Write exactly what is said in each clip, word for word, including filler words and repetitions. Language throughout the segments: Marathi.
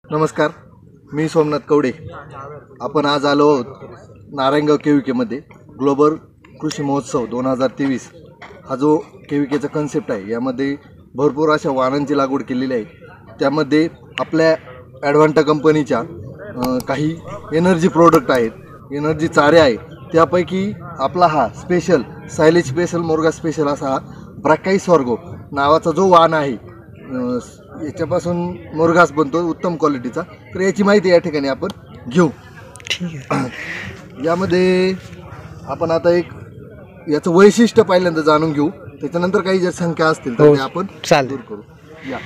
नमस्कार, मी सोमनाथ कवडे. आपण आज आलो आहोत नारायणगाव केविकेमध्ये. ग्लोबल कृषी महोत्सव दोन हजार तेवीस हा जो केविकेचा कन्सेप्ट आहे, यामध्ये भरपूर अशा वाहनांची लागवड केलेली आहे. त्यामध्ये आपल्या ॲडव्हान्टा कंपनीच्या काही एनर्जी प्रोडक्ट आहेत, एनर्जी चारे आहे. त्यापैकी आपला हा स्पेशल सायलेज स्पेशल मोरगा स्पेशल असा हा ब्रॅकाई सॉर्गो नावाचा जो वाहन आहे, याच्यापासून मोरघास बनतो उत्तम क्वालिटीचा. तर याची माहिती या ठिकाणी आपण घेऊ. ठीक आहे. यामध्ये आपण आता एक याचं वैशिष्ट्य पहिल्यांदा जाणून घेऊ, त्याच्यानंतर काही जर संख्या असतील तर ते आपण दूर करू. या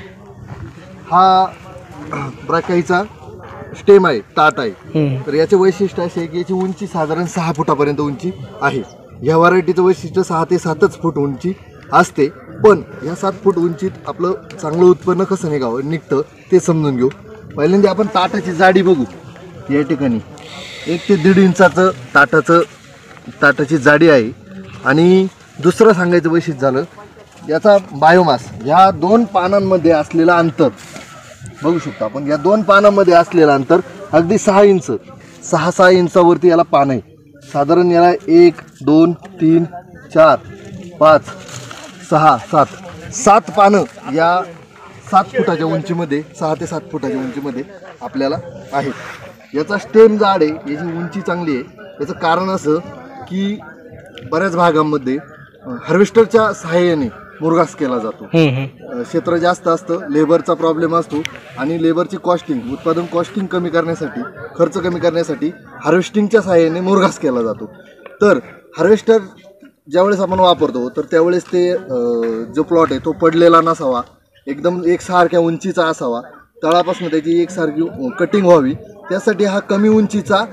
हा ब्रॅकाईचा स्टेम आहे, ताट आहे. तर याचे वैशिष्ट्य असे आहे की याची उंची साधारण सहा फुटापर्यंत उंची आहे. या व्हरायटीचं वैशिष्ट्य सहा ते सातच फूट उंची असते. पण या सात फूट उंचीत आपलं चांगलं उत्पन्न कसं निघावं निघतं ते समजून घेऊ. पहिल्यांदा आपण ताटाची जाडी बघू. या ठिकाणी एक ते दीड इंचाचं ताटाचं ताटाची जाडी आहे. आणि दुसरं सांगायचं वैशिष्ट्य झालं याचा बायोमास. ह्या दोन पानांमध्ये असलेलं अंतर बघू शकतो आपण. या दोन पानांमध्ये असलेलं अंतर अगदी सहा इंच सहा सहा इंचावरती याला पान आहे. साधारण याला एक दोन तीन चार पाच सहा सात सात पानं या सात फुटाच्या उंचीमध्ये, सहा ते सात फुटाच्या उंचीमध्ये आपल्याला आहेत. याचा स्टेम जाड आहे, याची उंची चांगली आहे. याचं कारण असं की बऱ्याच भागांमध्ये हार्वेस्टरच्या सहाय्याने मुरघास केला जातो. क्षेत्र जास्त असतं, लेबरचा प्रॉब्लेम असतो आणि लेबरची कॉस्टिंग उत्पादन कॉस्टिंग कमी करण्यासाठी, खर्च कमी करण्यासाठी हार्वेस्टिंगच्या सहाय्याने मुरघास केला जातो. तर हार्वेस्टर ज्यावेळेस आपण वापरतो तर त्यावेळेस ते जो प्लॉट आहे तो पडलेला नसावा, एकदम एकसारख्या उंचीचा असावा, तळापासून त्याची एकसारखी कटिंग व्हावी. त्यासाठी हा कमी उंचीचा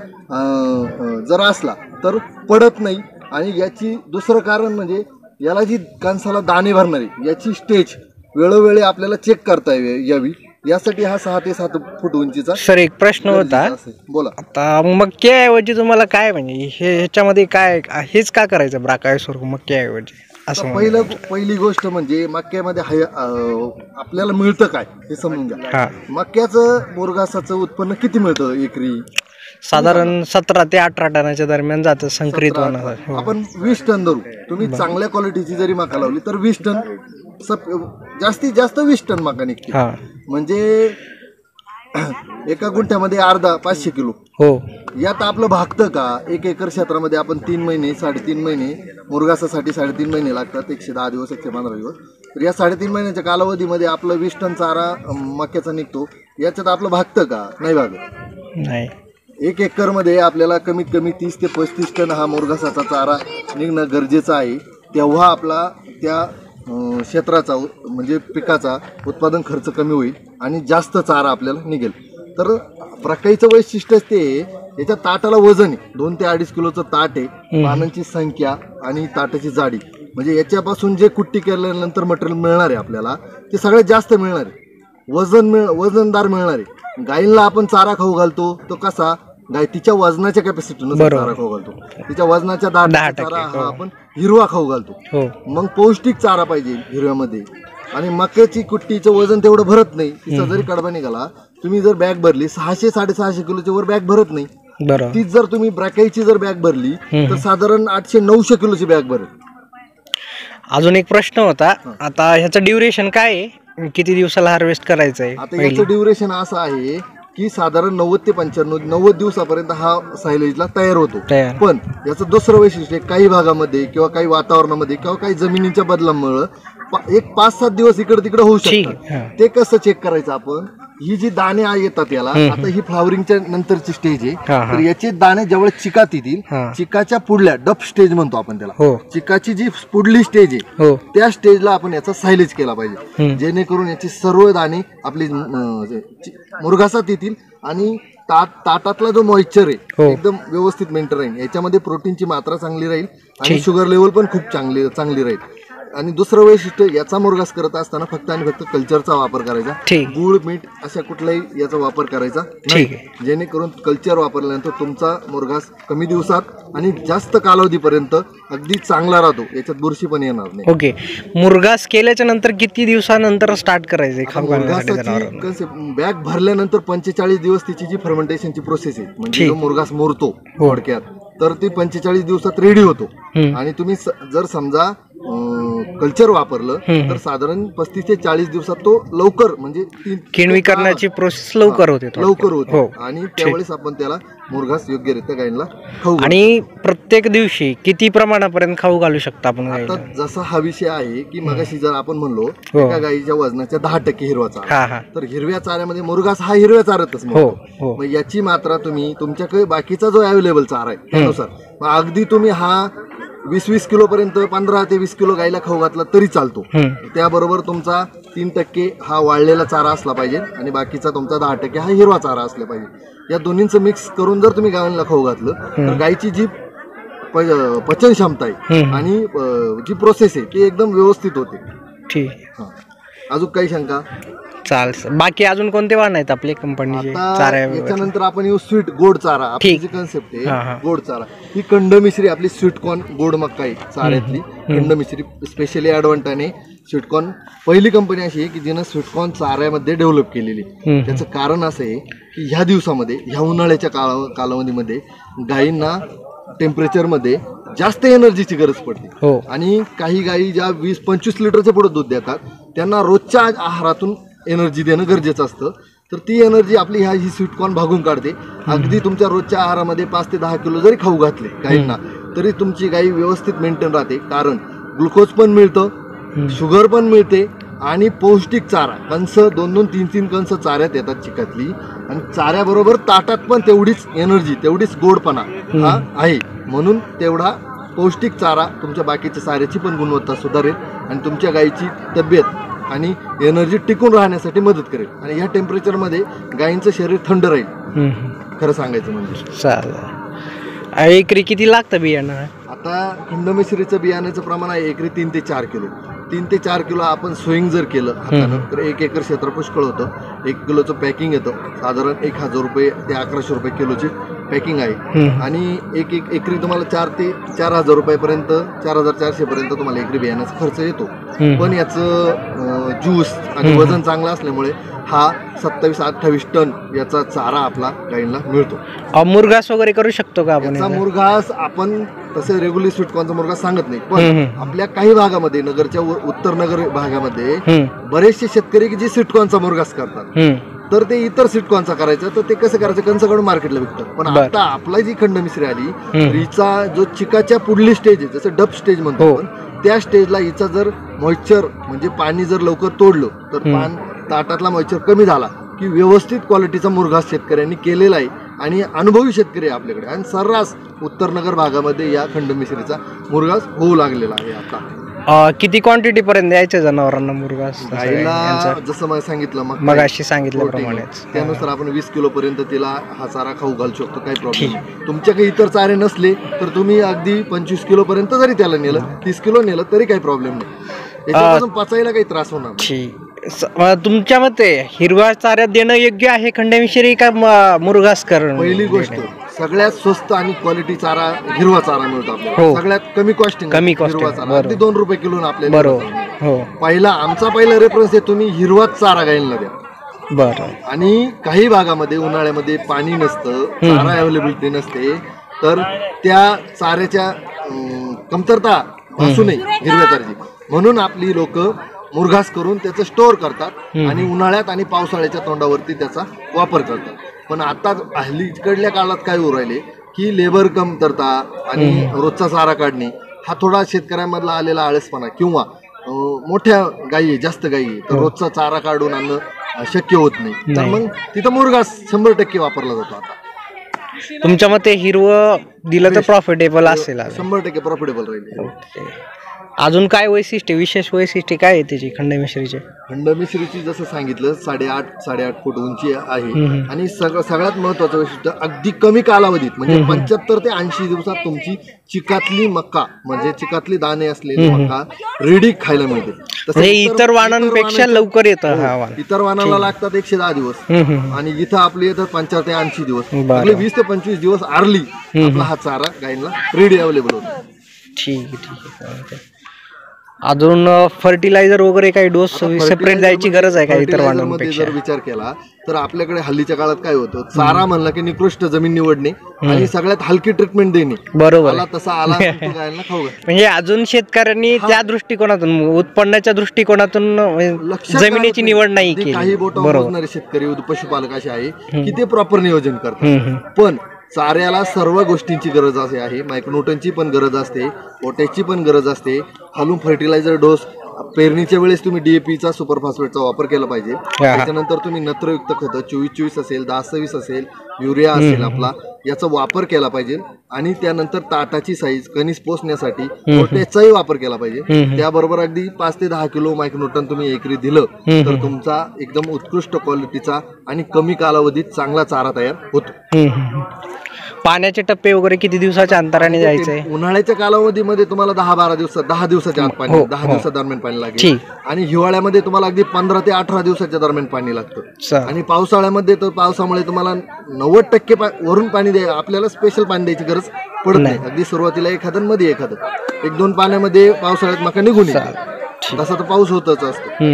जर असला तर पडत नाही. आणि याची दुसरं कारण म्हणजे याला जी कणसाला दाणे भरणारी याची स्टेज वेळोवेळी आपल्याला चेक करता यावी, यासाठी हा सहा ते सात फूट उंचीचा. सर एक प्रश्न होता, बोला. आता मक्याऐवजी तुम्हाला काय म्हणजे हे ह्याच्यामध्ये काय हेच का करायचं ब्रॅकाई सॉर्गो मक्याऐवजी असं? पहिलं पहिली गोष्ट म्हणजे मक्यामध्ये हाय आपल्याला मिळतं काय हे समजून घ्या. मक्याचं मोरघासाचं उत्पन्न किती मिळतं एकरी? साधारण सतरा ते अठरा टनाच्या दरम्यान जातं संकरित होणार. आपण वीस टन धरू. तुम्ही चांगल्या क्वालिटीची जरी मका लावली तर वीस टन, जास्तीत जास्त वीस टन मका निघते. म्हणजे एका गुंठ्यामध्ये अर्धा पाचशे किलो. हो. यात आपलं भागतं का? एक एकर क्षेत्रामध्ये आपण तीन महिने साडेतीन महिने मुरघासासाठी साडेतीन महिने लागतात, एकशे दहा दिवस एकशे पंधरा दिवस. तर या साडेतीन महिन्याच्या कालावधीमध्ये आपलं वीस टन चारा मक्याचा निघतो. याच्यात आपलं भागतं का? नाही भागत. नाही. एक एकरमध्ये आपल्याला कमीत कमी तीस ते पस्तीस टन हा मुरघासाचा चारा निघणं गरजेचं आहे. तेव्हा आपला त्या क्षेत्राचा म्हणजे पिकाचा उत्पादन खर्च कमी होईल आणि जास्त चारा आपल्याला निघेल. तर ब्रॅकाईचं वैशिष्ट्य ते याच्या ताटाला वजन आहे, दोन ते अडीच किलोचं ताट आहे. पानांची संख्या आणि ताटाची जाडी, म्हणजे याच्यापासून जे कुट्टी केल्यानंतर मटेरियल मिळणार आहे आपल्याला ते सगळ्यात जास्त मिळणार आहे. वजन मिळ वजनदार मिळणार आहे. गाईला आपण चारा खाऊ घालतो तो कसा, गाय तिच्या वजनाच्या कॅपॅसिटीनुसार चारा खाऊ घालतो. तिच्या वजनाच्या दहा चारा हा आपण हिरवा खाऊ घालतो. मग पौष्टिक चारा पाहिजे हिरव्यामध्ये. आणि मक्याची कुट्टीचं वजन तेवढं भरत नाही. तिचा जरी कडबा निघाला, तुम्ही जर बॅग भरली सहाशे साडेसहाशे किलोच्या वर बॅग भरत नाही. तीच जर तुम्ही ब्रॅकाईची जर बॅग भरली तर साधारण आठशे नऊशे किलोची बॅग भरेल. अजून एक प्रश्न होता, आता ह्याचं ड्युरेशन काय आहे? किती दिवसाला हार्वेस्ट करायचं आहे? आता याचं ड्युरेशन असं आहे की साधारण नव्वद ते पंच्याण्णव नव्वद दिवसापर्यंत हा सायलेजला तयार होतो. पण याचं दुसरं वैशिष्ट्य, काही भागामध्ये किंवा काही वातावरणामध्ये किंवा काही जमिनीच्या बदलामुळे एक पाच सात दिवस इकडे तिकडे होऊ शकतात. ते कसं चेक करायचं आपण? ही जी दाणे येतात याला, आता ही फ्लावरिंगच्या नंतरची स्टेज आहे. तर याचे दाणे जेवढे चिकात येतील, चिकाच्या पुढल्या डप स्टेज म्हणतो आपण त्याला, चिकाची जी पुढली स्टेज आहे त्या स्टेजला आपण याचा सायलेज केला पाहिजे, जेणेकरून याचे सर्व दाणे आपली मुरघासात येतील आणि ताट ताटातला जो मॉइश्चर आहे एकदम व्यवस्थित मेंटेन राहील. याच्यामध्ये प्रोटीनची मात्रा चांगली राहील आणि शुगर लेवल पण खूप चांगली चांगली राहील. आणि दुसरं वैशिष्ट्य याचा मुरघास करत असताना फक्त आणि फक्त कल्चरचा वापर करायचा. ठीक. गुळ मीठ अशा कुठलाही याचा वापर करायचा नाही, ठीक आहे. जेणेकरून कल्चर वापरल्यानंतर तुमचा मुरघास कमी दिवसात आणि जास्त कालावधीपर्यंत अगदी चांगला राहतो, याच्यात बुरशी पण येणार नाही. ओके, मुरघास केल्याच्या नंतर किती दिवसानंतर स्टार्ट करायचे खाऊ घालण्यासाठी जनावरांना? मुरघासाची बॅग भरल्यानंतर पंचेचाळीस दिवस तिची जी फर्मेंटेशनची प्रोसेस आहे, म्हणजे ठीक. जो मुरघास मोरतो थोडक्यात, तर ती पंचेचाळीस दिवसात रेडी होतो. हम्म. आणि तुम्ही स- जर समजा कल्चर वापरलं हम्म. तर साधारण पस्तीस ते चाळीस दिवसात तो लवकर म्हणजे तीन- किणवी करण्याची प्रोसेस लवकर होते थोडक्यात. लवकर होते. हो. आणि त्यावेळेस आपण त्याला मुरघास योग्यरित्या गायीला खाऊ घालतो. आणि प्रत्येक दिवशी किती प्रमाणापर्यंत खाऊ घालू शकतो आपण गाईला? आता जसा हा विषय आहे की मगाशी जर आपण म्हणलो हो. एका गायीच्या वजनाच्या दहा टक्के हिरवा चारा, हा हा तर हिरव्या चाऱ्यामध्ये मुरघास हा हिरव्या चाऱ्यातच हो मिळतो. हो मग याची मात्रा तुम्ही तुमच्याकडे बाकीचा जो अवेलेबल चारा आहे त्यानुसार मग अगदी तुम्ही हा वीस वीस किलो पर्यंत पंधरा ते वीस किलो गायीला खाऊ घातला तरी चालतो. हम्म. त्याबरोबर तुमचा तीन टक्के हा वाळलेला चारा असला पाहिजे आणि बाकीचा तुमचा दहा टक्के हा हिरवा चारा असला पाहिजे. या दोन्हींचं मिक्स करून जर तुम्ही गायीला खाऊ घातलं तर गायीची जी प- पचन क्षमता आहे हम्म. आणि अ, जी प्रोसेस आहे ती एकदम व्यवस्थित होते. ठीक. हा. अजून काही शंका? चालेल. बाकी अजून कोणते वाहन आहेत आपले कंपनीचे आता चारा? याच्यानंतर आपण येऊ स्वीट गोड चारा. आपली ठीक. जी कन्सेप्ट हा, आहे हा. गोड चारा, ही कंडमिश्री आपली स्वीटकॉर्न गोड मका आहे चाऱ्यातली कंडमिश्री, स्पेशली ॲडव्हान्टाने स्वीटकॉर्न पहिली कंपनी अशी आहे की जिनं स्वीटकॉर्न चाऱ्यामध्ये डेव्हलप केलेली. हम्म. त्याचं कारण असं आहे की ह्या दिवसामध्ये ह्या उन्हाळ्याच्या काला कालावधीमध्ये गायींना टेम्परेचरमध्ये जास्त एनर्जीची गरज पडते. हो. आणि काही गायी ज्या वीस पंचवीस लिटरचे पुढे दूध देतात त्यांना रोजच्या आहारातून एनर्जी देणं गरजेचं असतं. तर ती एनर्जी आपली ह्या ही स्वीटकॉर्न भागून काढते. अगदी तुमच्या रोजच्या आहारामध्ये पाच ते दहा किलो जरी खाऊ घातले गायींना तरी तुमची गायी व्यवस्थित मेंटेन राहते, कारण ग्लुकोज पण मिळतं, शुगर पण मिळते आणि पौष्टिक चारा कंस दोन दोन तीन तीन कंस चाऱ्यात येतात चिकातली, आणि चाऱ्याबरोबर ताटात पण तेवढीच एनर्जी तेवढीच गोडपणा हा आहे. म्हणून तेवढा पौष्टिक चारा तुमच्या बाकीच्या चाऱ्याची पण गुणवत्ता सुधारेल आणि तुमच्या गायीची तब्येत आणि एनर्जी टिकून राहण्यासाठी मदत करेल. आणि ह्या टेम्परेचरमध्ये गायींचं शरीर थंड राहील. हम्म. खरं सांगायचं म्हणजे चालेल. एकरी किती लागतं बियाणं? आता खंडमिश्रीचं बियाण्याचं प्रमाण आहे एकरी तीन ते चार किलो. तीन ते चार किलो आपण स्विंग जर केलं हातानं तर एक एकर क्षेत्र पुष्कळ होतं. एक किलोचं पॅकिंग येतं, साधारण एक हजार रुपये ते अकराशे रुपये किलोची पॅकिंग आहे. आणि एक एक एकरी तुम्हाला चार ते चार हजार रुपयापर्यंत चार हजार चारशे पर्यंत तुम्हाला एकरी बियाण्याचा खर्च येतो. पण याचं ज्यूस आणि वजन चांगलं असल्यामुळे हा सत्तावीस अठ्ठावीस टन याचा चारा आपला गायींना मिळतो. अ, मुरघास वगैरे करू शकतो का आपण याचा याचा? मुरघास आपण तसे रेग्युलर स्वीटकॉर्नचा मुरघास सांगत नाही, हम्म, पण हम्म. आपल्या काही भागामध्ये नगरच्या उ- उत्तर नगर भागामध्ये हम्म. बरेचसे शेतकरी की जे स्वीटकॉर्नचा मुरघास करतात हम्म. तर ते इतर स्वीटकॉर्नचा करायचं तर ते कसं करायचं कंसाकडून मार्केटला विकतात. पण बर. आता आपला जी खंडमिश्री आली हम्म. तर हिचा जो चिकाच्या पुढली स्टेज आहे जसं डब स्टेज म्हणतो हो. आपण, त्या स्टेजला हिचा जर मॉइश्चर म्हणजे पाणी जर लवकर तोडलं तर हम्म. पान ताटातला मॉइश्चर कमी झाला की व्यवस्थित क्वालिटीचा मुरघास शेतकऱ्यांनी केलेला आहे. आणि अनुभवी शेतकरी आहे आपल्याकडे, आणि सर्रास उत्तर नगर भागामध्ये या खंडमिश्रीचा मुरघास होऊ लागलेला आहे. आता अ, किती क्वांटिटी पर्यंत द्यायचं जनावरांना मुरघास? गाईला यांचं- जसं मला सांगितलं मग मग अशी सांगितल्याप्रमाणेच. protein, त्यानुसार आपण वीस किलो पर्यंत तिला हा चारा खाऊ घालू शकतो, काही प्रॉब्लेम नाही. तुमच्याकडे इतर चारे नसले तर तुम्ही अगदी पंचवीस किलो पर्यंत जरी त्याला नेलं, तीस किलो नेलं तरी काही प्रॉब्लेम नाही. याच्यापासून पचायला काही त्रास होणार नाही. ठीक. स- अ, तुमच्या मते हिरव्या चाऱ्यात देणं योग्य आहे खंडमिश्री का म- मुरघास करणं? पहिली गोष्ट सगळ्यात स्वस्त आणि क्वालिटी चारा हिरवा चारा मिळतो आपल्याला. हो. सगळ्यात कमी कॉस्टिंग कमी costing, हिरवा चारा बरोबर. अगदी दोन रुपये किलो आपल्याला बरोबर. हिरवा चारा. हो. पहिला आमचा पहिला रेफरन्स आहे तुम्ही हिरवाच चारा गायीला द्या. बरं. आणि काही भागामध्ये उन्हाळ्यामध्ये पाणी नसतं, चारा अवेलेबिलिटी नसते, तर त्या चाऱ्याच्या अं, कमतरता भासू नये हिरव्या चाऱ्याची म्हणून आपली लोक मुरघास करून त्याचं स्टोअर करतात आणि उन्हाळ्यात आणि पावसाळ्याच्या तोंडावरती त्याचा वापर करतात. पण आता हल्लीकडल्या काळात काय होऊ राहिले की लेबर कमतरता आणि रोजचा चारा काढणे हा थोडा शेतकऱ्यांमधला आलेला आळसपणा, किंवा अं, मोठ्या गायी जास्त गायी तर रोजचा चारा काढून आणणं अं, शक्य होत नाही. तर मग तिथं मुरघास शंभर टक्के वापरला जातो. आता तुमच्या मते हिरवं दिलं तर प्रॉफिटेबल असेल? शंभर टक्के प्रॉफिटेबल राहील. ओके. अजून काय वैशिष्ट्य विशेष वैशिष्ट्य काय आहे त्याची खंडमिश्रीचे? खंडमिश्रीची जसं सांगितलं साडेआठ साडेआठ फूट उंची आहे आणि सगळं सगळ्यात महत्वाचं वैशिष्ट्य अगदी कमी कालावधीत म्हणजे पंच्याहत्तर ते ऐंशी दिवसात तुमची चिकातली मक्का म्हणजे चिकातली दाणे असलेली मक्का रेडी खायला मिळते. तसं म्हणजे इतर वाणांपेक्षा लवकर येतं हा वाण. इतर वाणाला लागतात एकशे दहा दिवस आणि इथं आपले येतात पंच्याहत्तर ते ऐंशी दिवस. आपले वीस ते पंचवीस दिवस आरली आपला हा चारा गायींना रेडी अवेलेबल होतो. ठीक आहे ठीक आहे. अजून फर्टिलायझर वगैरे काही डोस सेपरेट द्यायची गरज आहे का इतर वाणांपेक्षा? जर विचार केला तर आपल्याकडे हल्लीच्या काळात काय होतं, चारा म्हणला की निकृष्ट जमीन निवडणे आणि सगळ्यात हलकी ट्रीटमेंट देणे. बरोबर आला तसा आला गायला खाऊ घाल. म्हणजे अजून शेतकऱ्यांनी त्या दृष्टिकोनातून उत्पन्नाच्या दृष्टिकोनातून जमिनीची निवड नाही केली. काही बोटावर मोजणारे शेतकरी पशुपालक असे आहे की ते प्रॉपर नियोजन करतात. पण चाऱ्याला सर्व गोष्टींची गरज असे आहे. मायक्रोन्यूटनची पण गरज असते, पोटॅशची पण गरज असते. खालून फर्टिलायझर डोस पेरणीच्या वेळेस तुम्ही डीएपीचा सुपर फॉस्फेटचा वापर केला पाहिजे. त्याच्यानंतर तुम्ही नत्रयुक्त खतं चोवीस चोवीस असेल, दहा सव्वीस असेल, युरिया असेल आपला याचा वापर केला पाहिजे. आणि त्यानंतर ताटाची साईज कणीस पोचण्यासाठी पोटॅशचाही वापर केला पाहिजे. त्याबरोबर अगदी पाच ते दहा किलो मायक्रोन्यूटन तुम्ही एकरी दिलं तर तुमचा एकदम उत्कृष्ट क्वालिटीचा आणि कमी कालावधीत चांगला चारा तयार होतो. पाण्याचे टप्पे वगैरे किती दिवसाच्या अंतराने जायचंय? उन्हाळ्याच्या कालावधीमध्ये तुम्हाला दहा बारा दिवसात दहा दिवसाच्या आत पाणी दहा दिवसा दरम्यान पाणी लागेल आणि हिवाळ्यामध्ये तुम्हाला अगदी पंधरा ते अठरा दिवसाच्या दरम्यान पाणी लागतं. आणि पावसाळ्यामध्ये तर पावसामुळे तुम्हाला नव्वद टक्के वरून पाणी द्या. आपल्याला स्पेशल पाणी द्यायची गरज पडत नाही. अगदी सुरुवातीला एखादं मध्ये एखादं एक दोन पाण्यामध्ये पावसाळ्यात मका निघून येईल. तसा तर पाऊस होतच असतो.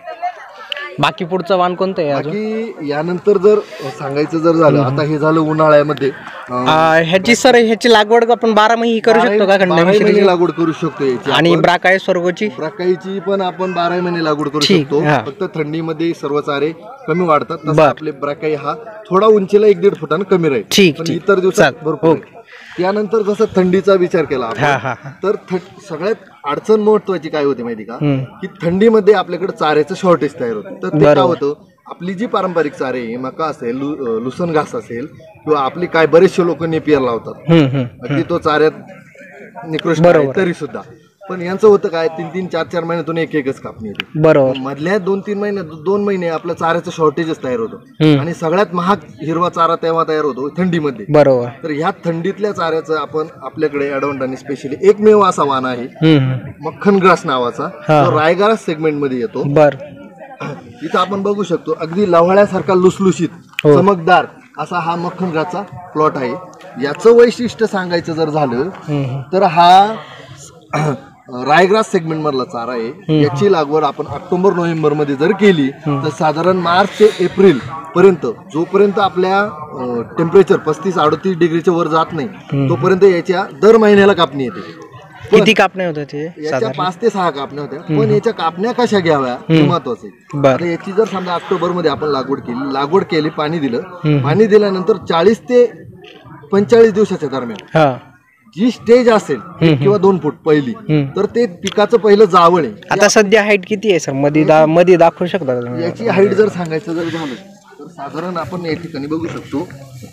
बाकी पुढचं वाण कोणतं आहे? बाकी यानंतर जर सांगायचं जर झालं, आता हे झालं उन्हाळ्यामध्ये. ह्याची सर ह्याची लागवड आपण बारा महिने करू शकतो का? खंडमिश्रीची लागवड करू शकतो याची. आणि ब्राकाय स्वर्गची ब्राकाईची पण आपण बारा महिने लागवड करू शकतो. फक्त थंडीमध्ये सर्व चारे कमी वाढतात. तसं आपले ब्राकाई हा थोडा उंचीला एक दीड फुटानं कमी राहील, पण इतर दिवसात भरपूर. त्यानंतर जसं थंडीचा विचार केला तर सगळ्यात अडचण महत्वाची काय होती माहिती का, की थंडीमध्ये आपल्याकडे चाऱ्याचं शॉर्टेज तयार होतं. तर ते काय होतं, आपली जी पारंपरिक चारे मका असेल, लुसन घास असेल किंवा आपली काय बरेचसे लोक नेपियर लावतात, अगदी तो चाऱ्यात निकृष्ट तरी सुद्धा. पण यांचं होतं काय, तीन तीन चार चार महिन्यातून एक एकच कापणी होती. बरोबर. मधल्या दोन तीन महिन्यात दोन महिने आपल्या चाऱ्याचं शॉर्टेजच तयार होतं आणि सगळ्यात महाग हिरवा चारा तेव्हा तयार होतो थंडीमध्ये. बरोबर. तर ह्या थंडीतल्या चाऱ्याचं आपण आपल्याकडे ॲडव्हान्ट आणि स्पेशली एकमेव असा वाण आहे मक्खन ग्रास नावाचा, तो रायग्रास सेगमेंट मध्ये येतो. बर. इथं आपण बघू शकतो अगदी लव्हाळ्यासारखा लुसलुशीत चमकदार असा हा मक्खन ग्रासचा प्लॉट आहे. याचं वैशिष्ट्य सांगायचं जर झालं तर हा रायग्रास सेगमेंट मधला चारा आहे. याची लागवड आपण ऑक्टोबर नोव्हेंबर मध्ये जर केली तर साधारण मार्च ते एप्रिल पर्यंत, जोपर्यंत आपल्या टेम्परेचर पस्तीस अडतीस डिग्रीच्या वर जात नाही तोपर्यंत याच्या दर महिन्याला कापणी येते. किती कापण्या होत्या ते? याच्या पाच ते सहा कापण्या होत्या. पण याच्या कापण्या कशा घ्याव्या हे महत्वाचं आहे. आता याची जर समजा ऑक्टोबर मध्ये आपण लागवड केली लागवड केली पाणी दिलं, पाणी दिल्यानंतर चाळीस ते पंचेचाळीस दिवसाच्या दरम्यान जी स्टेज असेल किंवा दोन फूट पहिली, तर ते पिकाचं पहिलं जावळ आहे. आता सध्या हाईट किती आहे सर? मध्ये मध्ये दाखवू शकता? याची हाईट जर सांगायचं जर झालं तर साधारण आपण या ठिकाणी बघू शकतो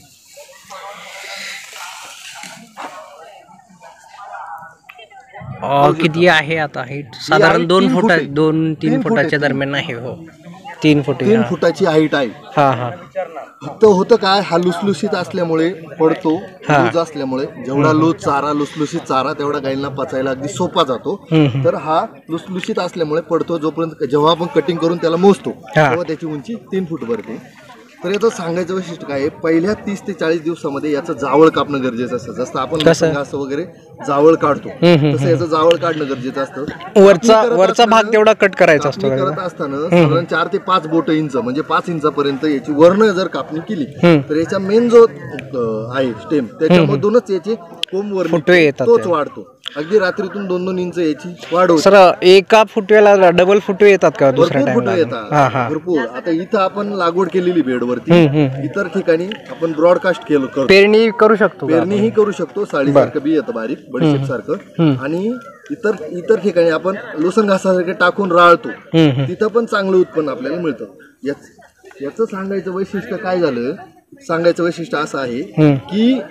किती आहे आता हाईट? साधारण दोन फुट दोन तीन फुटाच्या दरम्यान आहे. हो, तीन फुट तीन फुटाची हाईट आहे. हा हा. फक्त होतं काय, हा लुसलुशीत असल्यामुळे पडतो, लूज असल्यामुळे जेवढा लूज चारा लुसलुशीत चारा तेवढा गायींना पचायला अगदी सोपा जातो. तर हा लुसलुशीत असल्यामुळे पडतो. जोपर्यंत जेव्हा आपण कटिंग करून त्याला मोजतो तेव्हा त्याची उंची तीन फूट भरते. तर याचं सांगायचं वैशिष्ट्य काय आहे, पहिल्या तीस ते चाळीस दिवसामध्ये याचं जावळ कापणं गरजेचं असतं. जसं आपण घास वगैरे जावळ काढतो तसं याचं जावळ काढणं गरजेचं असतं. वरचा वरचा भाग तेवढा कट करायचा असतो. करत असताना साधारण चार ते पाच बोट इंच म्हणजे पाच इंचापर्यंत याची वर्ण जर कापणी केली तर याचा मेन जो आहे स्टेम त्याच्यामधूनच याची कोंब वरती तोच वाढतो. अगदी रात्रीतून दोन दोन इंच याची वाढ होते. सर एका फुटव्याला डबल फुटवे येतात का? दुसऱ्या फुटवे येतात भरपूर. आता इथं आपण लागवड केलेली बेडवरती, इतर ठिकाणी आपण ब्रॉडकास्ट केलं करतो. पेरणी करू शकतो, पेरणीही करू शकतो. साडीसारखं बी येतं बारीक बडीशेप सारखं. आणि इतर इतर ठिकाणी आपण लोसन घासासारखे टाकून राळतो, तिथं पण चांगलं उत्पन्न आपल्याला मिळतं. याच याचं सांगायचं वैशिष्ट्य काय झालं, सांगायचं वैशिष्ट्य असं आहे की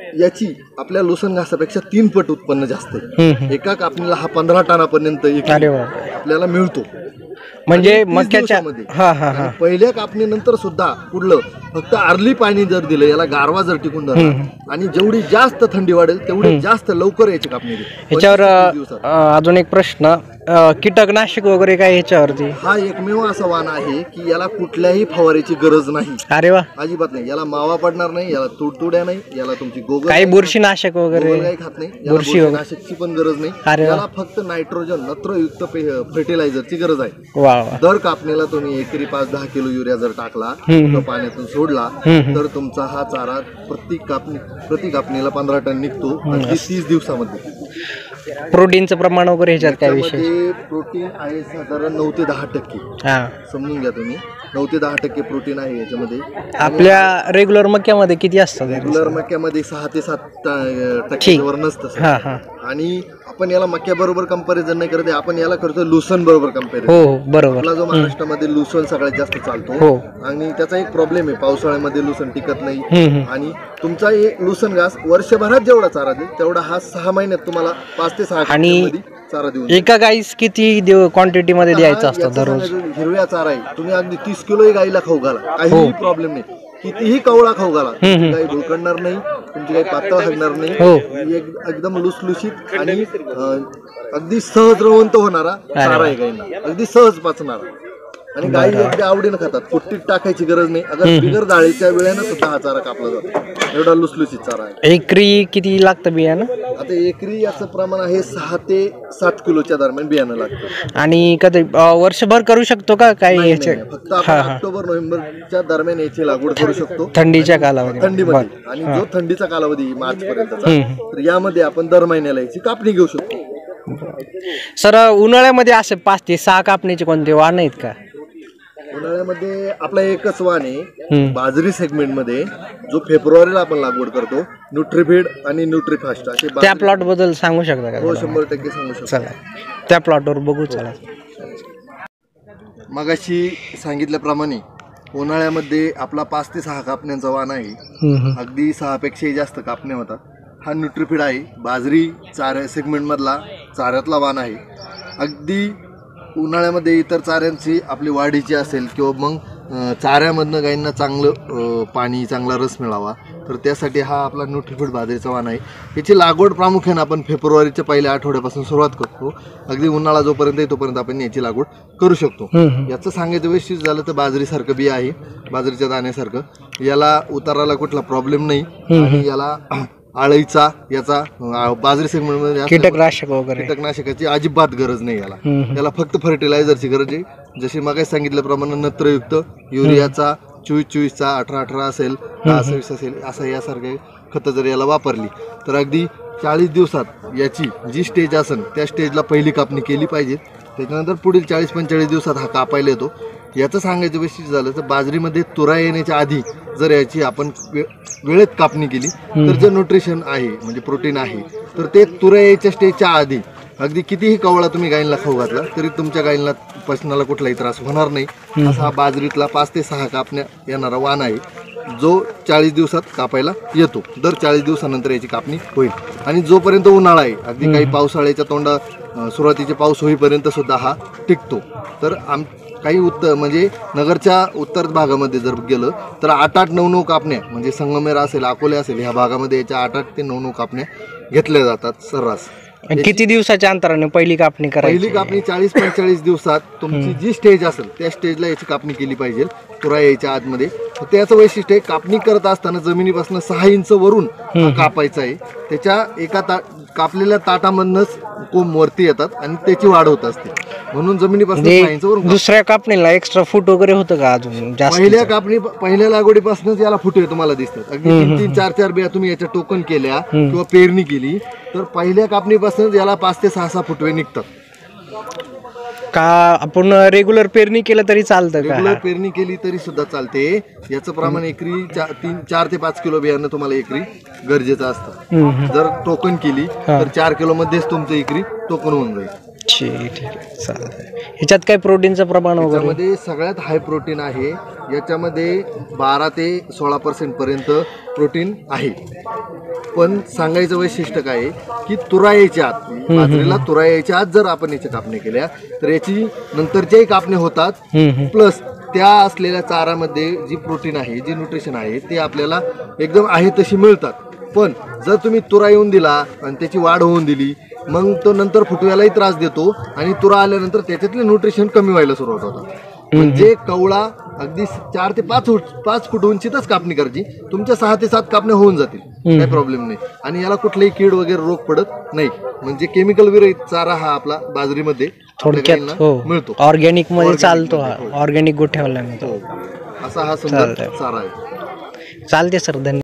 याची आपल्या लोसन घासापेक्षा तीन पट उत्पन्न जास्त आहे. हम्म. एका कापणीला हा पंधरा टनापर्यंत एक अरे वा. आपल्याला मिळतो. म्हणजे आणि तीस मक्याच्या दिवसामध्ये. हा हा हा आणि पहिल्या कापणीनंतर सुद्धा पुढलं फक्त अर्ली पाणी जर दिलं, याला गारवा जर टिकून धरला आणि जेवढी जास्त थंडी वाढेल तेवढी जास्त लवकर याची कापणी होईल. ह्याच्यावर पंचवीस दिवसात. अ, अजून एक प्रश्न, अ, कीटकनाशक वगैरे काय ह्याच्यावरती? हा एकमेव असा वाण आहे की याला कुठल्याही फवारीची गरज नाही. अरे वा. अजिबात नाही. याला मावा पडणार नाही, याला तुडतुड्या नाही, याला तुमची गोगल काही बुरशीनाशक वगैरे? काही खात नाही. याला बुरशी वगैरे? बुरशीनाशकची पण गरज नाही. अरे वा. याला फक्त नायट्रोजन नत्रयुक्त फर्टिलायझरची गरज आहे. वा वा. दर कापणीला तुम्ही एकरी पाच दहा किलो युरिया जर टाकला, हम्म. तो पाण्यातून सोडला, हम्म. तर तुमचा हा चारा प्रति कापणी प्रति कापणीला पंधरा टन निघतो अगदी तीस दिवसामध्ये. प्रोटीनचं प्रमाण वगैरे ह्याच्यात काय विषय? त्यामध्ये प्रोटीन आहे साधारण नऊ ते दहा टक्के. हा. समजून घ्या तुम्ही, नऊ ते दहा टक्के प्रोटीन आहे याच्यामध्ये. आपल्या रेग्युलर मक्यामध्ये किती असतं? रेग्युलर मक्यामध्ये सहा ते सात ठीक. टक्क्यावर नसतं सर. हा हा. आणि आपण याला मक्या बरोबर कंपॅरिझन नाही करत, आपण याला करतो लुसन बरोबर कंपॅरिझन. हो हो बरोबर. आपला जो महाराष्ट्रामध्ये लुसन सगळ्यात जास्त चालतो. हो. आणि त्याचा एक प्रॉब्लेम आहे, पावसाळ्यामध्ये लुसन टिकत नाही. हम्म. आणि तुमचा एक लुसन घास वर्षभरात जेवढा चारा देईल तेवढा हा सहा महिन्यात तुम्हाला पाच ते सहा आणि मध्ये चारा देऊन एका गाईस किती क्वांटिटी मध्ये द्यायचं असतं दररोज? हिरव्या चारा आहे, तुम्ही अगदी तीस किलोही गाईला खाऊ घाला, काहीही प्रॉब्लेम नाही. कितीही कवळा खाऊ घाला, तुमची गाई भुळकणार नाही, तुमची गाई पातळ हागणार नाही. हो. ही एक- एकदम लुसलुशीत आणि अं, अगदी सहज रवंत होणारा चारा आहे गाईंना, अगदी सहज पचणारा. आणि गाई अगदी आवडीनं खातात, कुट्टीत टाकायची गरज नाही. अगर बिगर डाळीच्या वेळेनं सुद्धा हा चारा कापला जातो, एवढा लुसलुशीत चारा आहे. एकरी किती लागतं बियाणं? आता एकरी याचं प्रमाण आहे सहा ते सात किलोच्या दरम्यान बियाणं लागतं. आणि कधी अ, वर्षभर करू शकतो का काही नाही, ह्याचे? नाही, फक्त आपण ऑक्टोबर नोव्हेंबरच्या दरम्यान याची लागवड करू शकतो, थंडीच्या कालावधी? थंडीमध्ये. आणि जो थंडीचा कालावधी मार्च पर्यंतचा, तर यामध्ये आपण दर महिन्याला याची कापणी घेऊ शकतो. सर उन्हाळ्यामध्ये असे पाच ते सहा कापणीचे कोणते वाण आहेत का? उन्हाळ्यामध्ये आपला एकच वाण आहे हम्म. बाजरी सेगमेंट मध्ये, जो फेब्रुवारीला आपण लागवड करतो, न्यूट्रीफीड आणि न्यूट्रीफास्ट असे. त्या प्लॉट बद्दल सांगू शकता हो, का? शंभर टक्के सांगू शकतो. चला त्या प्लॉटवर बघू. चला. मगाशी सांगितल्याप्रमाणे उन्हाळ्यामध्ये आपला पाच ते सहा कापण्यांचा वाण आहे. हम्म. अगदी सहापेक्षाही जास्त कापण्या होतात. हा न्यूट्रीफीड आहे, बाजरी चाऱ्या सेगमेंटमधला चाऱ्यातला वाण आहे. अगदी उन्हाळ्यामध्ये इतर चाऱ्यांची आपली वाढीची असेल किंवा मग अं, चाऱ्यामधनं गाईंना चांगलं अं, पाणी, चांगला रस मिळावा, तर त्यासाठी हा आपला न्यूट्रीफीड बाजरीचा वाण आहे. याची लागवड प्रामुख्याने आपण फेब्रुवारीच्या पहिल्या आठवड्यापासून सुरुवात करतो. अगदी उन्हाळा जोपर्यंत आहे तोपर्यंत आपण याची लागवड करू शकतो. याचं सांगायचं वैशिष्ट्य झालं तर बाजरीसारखं बी आहे, बाजरीच्या दाण्यासारखं. याला उताराला कुठला प्रॉब्लेम नाही. आणि याला आळीचा, याचा अं, बाजरी सेगमेंटमध्ये कीटकनाशक वगैरे? कीटकनाशकाची अजिबात गरज नाही याला. हम्म. याला फक्त फर्टिलायझरची गरज आहे. जशी मग सांगितल्याप्रमाणे नत्रयुक्त युरियाचा चोवीस चोवीसचा अठरा अठरा असेल, दहा सव्वीस असेल, असं यासारखे खतं जर याला वापरली तर अगदी चाळीस दिवसात याची जी स्टेज असेल त्या स्टेजला पहिली कापणी केली पाहिजे. त्याच्यानंतर पुढील चाळीस पंचेचाळीस दिवसात हा कापायला येतो. याचं सांगायचं वैशिष्ट्य झालं तर बाजरीमध्ये तुरा येण्याच्या आधी जर याची आपण वे वेळेत कापणी केली तर जे न्यूट्रिशन आहे, म्हणजे प्रोटीन आहे, तर ते तुरा यायच्या स्टेजच्या आधी अगदी कितीही कवळा तुम्ही गायींना खाऊ घातला तरी तुमच्या गायींना पचनाला कुठलाही त्रास होणार नाही. असा हा बाजरीतला पाच ते सहा कापण्या येणारा वाण आहे, जो चाळीस दिवसात कापायला येतो. दर चाळीस दिवसानंतर याची कापणी होईल. आणि जोपर्यंत उन्हाळा आहे, अगदी काही पावसाळ्याच्या तोंडा सुरुवातीचे पाऊस होईपर्यंत सुद्धा हा टिकतो. तर आम काही उत्तर म्हणजे नगरच्या उत्तर भागामध्ये जर गेलं तर आठ आठ नऊ नऊ कापण्या, म्हणजे संगमेर असेल, अकोले असेल, ह्या भागामध्ये याच्या आठ आठ ते नऊ नऊ कापण्या घेतल्या जातात सर्रास. किती दिवसाच्या अंतराने पहिली कापणी करायची? पहिली कापणी चाळीस पंचेचाळीस दिवसात तुमची जी स्टेज असेल त्या स्टेजला याची कापणी केली पाहिजे, तुरा यायच्या आतमध्ये. त्याचं वैशिष्ट्य आहे, कापणी करत असताना जमिनीपासून सहा इंच वरून हा कापायचा आहे. त्याच्या एका ता कापलेल्या ताटामधनच कोंब वरती येतात आणि त्याची वाढ होत असते, म्हणून जमिनीपासून सहा इंच वरून. दुसऱ्या कापणीला एक्स्ट्रा फूट वगैरे होतं का अजून जास्त? पहिल्या कापणी पहिल्या लागवडीपासूनच याला फुटे तुम्हाला दिसतात. अगदी तीन तीन चार चार बिया तुम्ही याच्या टोकन केल्या किंवा पेरणी केली तर पहिल्या कापणीपासूनच याला पाच ते सहा सहा फुटवे निघतात. का आपण रेग्युलर पेरणी केलं तरी चालतं का? रेग्युलर पेरणी केली तरी सुद्धा चालते. याचं प्रमाण एकरी चा- तीन चार ते पाच किलो बियाणं तुम्हाला एकरी गरजेचं असतं. जर टोकन केली तर चार किलो मध्येच तुमचं एकरी टोकन होऊन जाईल. ठीक आहे चालेल. ह्याच्यात काय प्रोटीनचं प्रमाण वगैरे? याच्यामध्ये सगळ्यात हाय प्रोटीन आहे. याच्यामध्ये बारा ते सोळा पर्सेंट पर्यंत प्रोटीन आहे. पण सांगायचं वैशिष्ट्य काय आहे की तुरा यायच्या आत, बाजरीला तुरा यायच्या आत जर आपण याच्या कापण्या केल्या तर याची नंतरच्याही कापण्या होतात. प्लस त्या असलेल्या चारामध्ये जी प्रोटीन आहे, जी न्यूट्रिशन आहे ते आपल्याला एकदम आहे तशी मिळतात. पण जर तुम्ही तुरा येऊन दिला आणि त्याची वाढ होऊन दिली, मग तो नंतर फुटव्यालाही त्रास देतो आणि तुरा आल्यानंतर त्याच्यातले न्यूट्रिशन कमी व्हायला सुरुवात होतात. म्हणजे कवळा अगदी चार ते पाच फूट पाच फूट उंचीतच कापणी करायची. तुमच्या सहा ते सात कापण्या होऊन जातील, काही प्रॉब्लेम नाही. आणि याला कुठलेही कीड वगैरे रोग पडत नाही. म्हणजे केमिकल विरहित चारा हा आपला बाजरीमध्ये थोडक्यात मिळतो. ऑर्गॅनिक मध्ये चालतो, हा ऑर्गॅनिक गोठ्यावाला मिळतो. असा हा सुंदर चारा आहे. चालते सर, धन्यवाद.